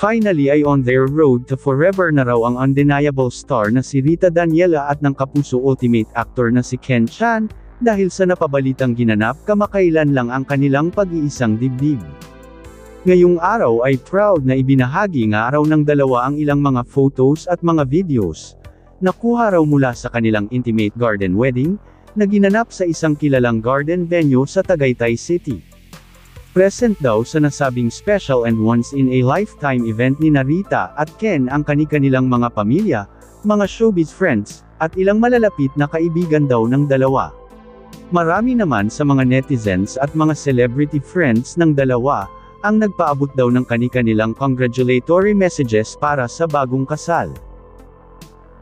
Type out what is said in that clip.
Finally ay on their road to forever na raw ang undeniable star na si Rita Daniela at ng Kapuso ultimate actor na si Ken dahil sa napabalitang ginanap kamakailan lang ang kanilang pag-iisang dibdib. Ngayong araw ay proud na ibinahagi nga araw ng dalawa ang ilang mga photos at mga videos, nakuha raw mula sa kanilang intimate garden wedding, na ginanap sa isang kilalang garden venue sa Tagaytay City. Present daw sa nasabing special and once-in-a-lifetime event ni Rita at Ken ang kani-kanilang mga pamilya, mga showbiz friends, at ilang malalapit na kaibigan daw ng dalawa. Marami naman sa mga netizens at mga celebrity friends ng dalawa, ang nagpaabot daw ng kani-kanilang congratulatory messages para sa bagong kasal.